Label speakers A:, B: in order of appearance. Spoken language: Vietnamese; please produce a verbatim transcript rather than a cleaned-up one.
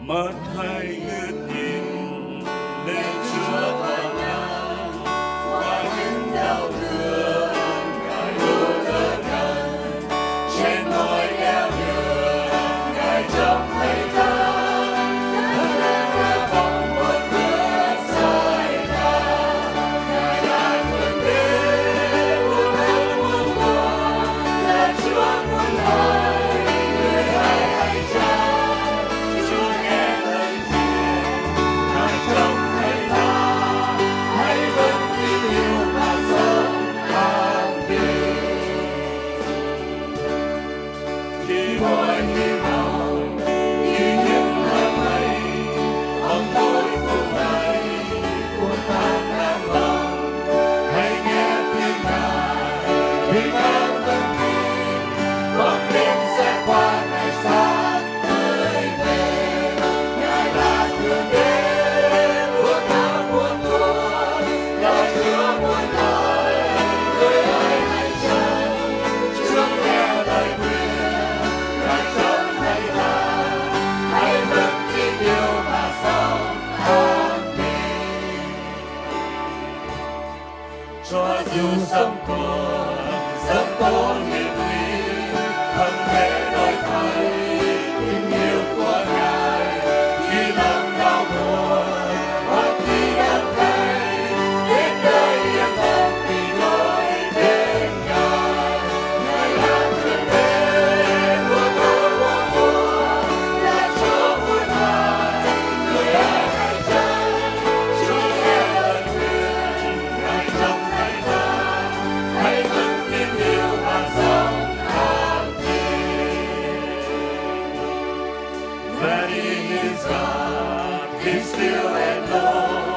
A: mắt hay ngước nhìn lên Chúa toàn năng, qua những đau thương Ngài luôn ở gần, trên mọi nẻo đường Ngài trông thấy ta. Khi mọi hy vọng như những hạt mây, bóng tối phủ đầy buồn than đang lòng, hãy nghe tiếng Ngài vì ta vẫn tin, con tim sẽ qua ngày sáng tươi về. Ngài là thượng đế của ta muôn thuở, là Chúa muôn đời, người ơi hãy chân Chúa nghe lời nguyện. Cho dù sống cuộc rất tốn hiểm nguy, không thể đổi thay tình yêu của Ngài. Khi lòng đau buồn hoặc khi đắng cay, đến đời yên tâm vì nỗi bên Ngài. Ngài là thượng đế của ta muôn thuở, là Chúa muôn đời, người ai hãy chân Chúa nghe lời nguyện. Ngài trông hãy vững tin yêu và sống an nhiên. That He is God, be still and know.